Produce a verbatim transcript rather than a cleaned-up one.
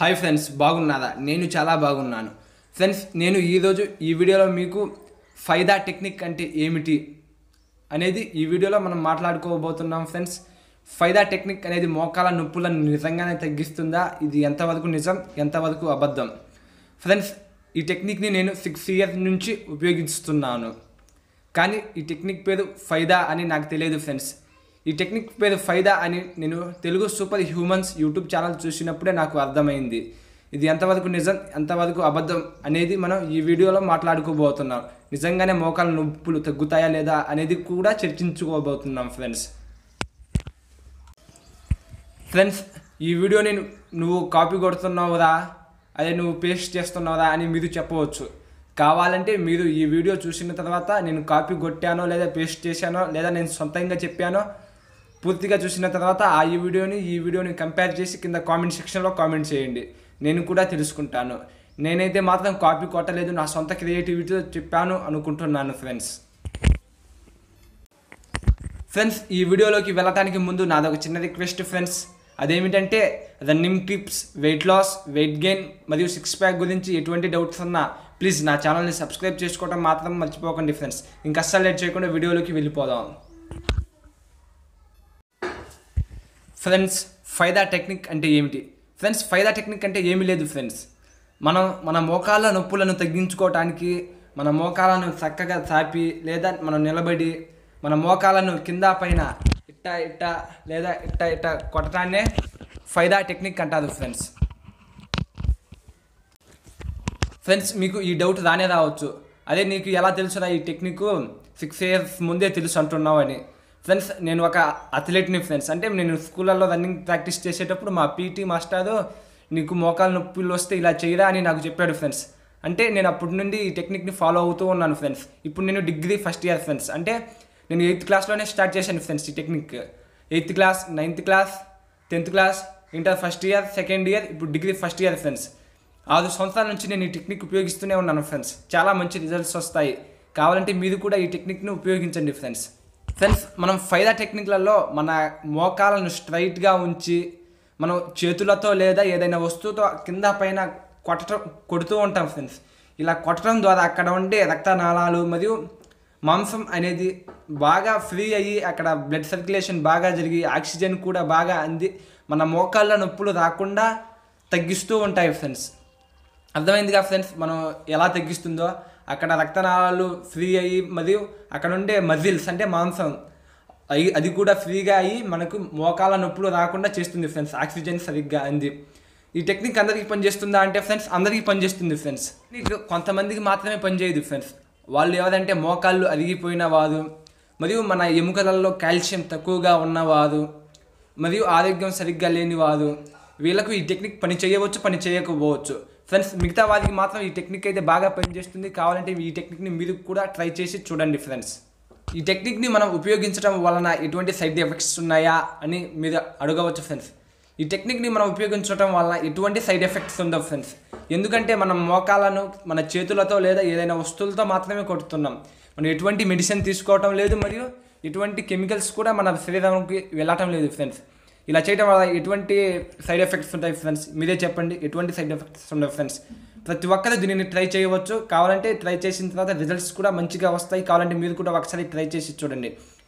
Hi friends, బాగున్నారా? నేను చాలా బాగున్నాను ఫ్రెండ్స్. నేను ఈరోజు ఈ వీడియోలో మీకు ఫైదా టెక్నిక్ అంటే ఏమిటి అనేది ఈ వీడియోలో మనం మాట్లాడుకోబోతున్నాం ఫ్రెండ్స్. ఫైదా టెక్నిక్ అనేది మోకాల నొప్పులను నిజంగానే తగ్గిస్తుందా? ఇది ఎంతవరకు నిజం, ఎంతవరకు అబద్ధం? ఫ్రెండ్స్, ఈ టెక్నిక్ని నేను సిక్స్ ఇయర్స్ నుంచి ఉపయోగిస్తున్నాను, కానీ ఈ టెక్నిక్ పేరు ఫైదా అని నాకు తెలియదు ఫ్రెండ్స్. ఈ టెక్నిక్ పేరు ఫైదా అని నేను Telugu super humans YouTube channel చూసినప్పుడే నాకు అర్థమైంది. ఇది ఎంతవరకు నిజం, ఎంతవరకు అబద్ధం అనేది మనం ఈ వీడియోలో మాట్లాడుకోబోతున్నాం. నిజంగానే మోకాల నొప్పులు తగ్గుతాయా లేదా అనేది కూడా చర్చించుకోబోతున్నాం ఫ్రెండ్స్. ఫ్రెండ్స్, ఈ వీడియోని నువ్వు కాపీ కొడుతున్నావురా, అదే నువ్వు పేస్ట్ చేస్తున్నావురా అని మీరు చెప్పవచ్చు. కావాలంటే మీరు ఈ వీడియో చూసిన తర్వాత నేను కాపీ కొట్టానో లేదా పేస్ట్ చేశానో లేదా నేను సొంతంగా చెప్పానో పూర్తిగా చూసిన తర్వాత ఆ ఈ వీడియోని ఈ వీడియోని కంపేర్ చేసి కింద కామెంట్ సెక్షన్లో కామెంట్ చేయండి. నేను కూడా తెలుసుకుంటాను. నేనైతే మాత్రం కాపీ కొట్టలేదు, నా సొంత క్రియేటివిటీతో చెప్పాను అనుకుంటున్నాను ఫ్రెండ్స్. ఫ్రెండ్స్, ఈ వీడియోలోకి వెళ్ళటానికి ముందు నాదొక చిన్న రిక్వెస్ట్ ఫ్రెండ్స్. అదేమిటంటే running tips, weight loss, weight gain మరియు సిక్స్ ప్యాక్ గురించి ఎటువంటి డౌట్స్ ఉన్నా ప్లీజ్ నా ఛానల్ని సబ్స్క్రైబ్ చేసుకోవడం మాత్రం మర్చిపోకండి ఫ్రెండ్స్. ఇంకా అస్సలు లేట్ చేయకుండా వీడియోలోకి వెళ్ళిపోదాం ఫ్రెండ్స్. ఫైదా టెక్నిక్ అంటే ఏమిటి? ఫ్రెండ్స్, ఫైదా టెక్నిక్ అంటే ఏమీ లేదు ఫ్రెండ్స్. మనం మన మోకాళ్ళ నొప్పులను తగ్గించుకోవటానికి మన మోకాళ్ళను చక్కగా చాపి లేదా మనం నిలబడి మన మోకాళ్ళను కింద పైన ఇట్ట ఇట్ట లేదా ఇట్ట ఇట్ట కొట్టడాన్నే ఫైదా టెక్నిక్ అంటారు ఫ్రెండ్స్. ఫ్రెండ్స్, మీకు ఈ డౌట్ రానే రావచ్చు, అదే నీకు ఎలా తెలుసురా ఈ టెక్నిక్ సిక్స్ ఇయర్స్ ముందే తెలుసు అంటున్నావు అని. ఫ్రెండ్స్, నేను ఒక అథ్లెట్ని ఫ్రెండ్స్. అంటే నేను స్కూళ్ళల్లో రన్నింగ్ ప్రాక్టీస్ చేసేటప్పుడు మా పీటీ మాస్టారు నీకు మోకాలు నొప్పులు వస్తే ఇలా చేయరా అని నాకు చెప్పాడు ఫ్రెండ్స్. అంటే నేను అప్పటి నుండి ఈ టెక్నిక్ని ఫాలో అవుతూ ఉన్నాను ఫ్రెండ్స్. ఇప్పుడు నేను డిగ్రీ ఫస్ట్ ఇయర్ ఫ్రెండ్స్. అంటే నేను ఎయిత్ క్లాస్లోనే స్టార్ట్ చేశాను ఫ్రెండ్స్ ఈ technique. Eighth class, ninth class, tenth class, inter first year, second year, ఇప్పుడు డిగ్రీ ఫస్ట్ ఇయర్ ఫ్రెండ్స్. ఆరు సంవత్సరాల నుంచి నేను ఈ టెక్నిక్ ఉపయోగిస్తూనే ఉన్నాను ఫ్రెండ్స్. చాలా మంచి రిజల్ట్స్ వస్తాయి. కావాలంటే మీరు కూడా ఈ టెక్నిక్ని ఉపయోగించండి ఫ్రెండ్స్. ఫ్రెండ్స్, మనం ఫైదా టెక్నిక్లలో మన మోకాలను స్ట్రైట్గా ఉంచి మనం చేతులతో లేదా ఏదైనా వస్తువుతో కింద పైన కొట్టడం కొడుతూ ఉంటాం ఫ్రెండ్స్. ఇలా కొట్టడం ద్వారా అక్కడ ఉండే రక్తనాళాలు మరియు మాంసం అనేది బాగా ఫ్రీ అయ్యి అక్కడ బ్లడ్ సర్క్యులేషన్ బాగా జరిగి ఆక్సిజన్ కూడా బాగా అంది మన మోకాళ్ళ నొప్పులు రాకుండా తగ్గిస్తూ ఉంటాయి ఫ్రెండ్స్. అర్థమైందిగా ఫ్రెండ్స్ మనం ఎలా తగ్గిస్తుందో? అక్కడ రక్తనాళాలు ఫ్రీ అయ్యి మరియు అక్కడ ఉండే మజిల్స్ అంటే మాంసం అయి అది కూడా ఫ్రీగా అయ్యి మనకు మోకాల నొప్పులు రాకుండా చేస్తుంది ఫ్రెండ్స్, ఆక్సిజన్ సరిగ్గా అంది. ఈ టెక్నిక్ అందరికీ పనిచేస్తుందా అంటే ఫ్రెండ్స్ అందరికీ పనిచేస్తుంది ఫ్రెండ్స్. నీకు కొంతమందికి మాత్రమే పనిచేయదు ఫ్రెండ్స్. వాళ్ళు ఎవరంటే మోకాళ్ళు అరిగిపోయిన వారు మరియు మన ఎముకలలో కాల్షియం తక్కువగా ఉన్నవారు మరియు ఆరోగ్యం సరిగ్గా లేని వారు, వీళ్ళకు ఈ టెక్నిక్ పని చేయవచ్చు, పని చేయకపోవచ్చు ఫ్రెండ్స్. మిగతా వారికి మాత్రం ఈ టెక్నిక్ అయితే బాగా పనిచేస్తుంది. కావాలంటే ఈ టెక్నిక్ని మీరు కూడా ట్రై చేసి చూడండి ఫ్రెండ్స్. ఈ టెక్నిక్ని మనం ఉపయోగించడం వలన ఎటువంటి సైడ్ ఎఫెక్ట్స్ ఉన్నాయా అని మీరు అడగవచ్చు ఫ్రెండ్స్. ఈ టెక్నిక్ని మనం ఉపయోగించడం వలన ఎటువంటి సైడ్ ఎఫెక్ట్స్ ఉండవు ఫ్రెండ్స్. ఎందుకంటే మనం మోకాలను మన చేతులతో లేదా ఏదైనా వస్తువులతో మాత్రమే కొడుతున్నాం. మనం ఎటువంటి మెడిసిన్ తీసుకోవటం లేదు మరియు ఎటువంటి కెమికల్స్ కూడా మన శరీరానికి వెళ్ళటం లేదు ఫ్రెండ్స్. ఇలా చేయడం వల్ల ఎటువంటి సైడ్ ఎఫెక్ట్స్ ఉంటాయి ఫ్రెండ్స్? మీరే చెప్పండి, ఎటువంటి సైడ్ ఎఫెక్ట్స్ ఉండవు ఫ్రెండ్స్. ప్రతి ఒక్కరు దీనిని ట్రై చేయవచ్చు. కావాలంటే ట్రై చేసిన తర్వాత రిజల్ట్స్ కూడా మంచిగా వస్తాయి. కావాలంటే మీరు కూడా ఒకసారి ట్రై చేసి చూడండి.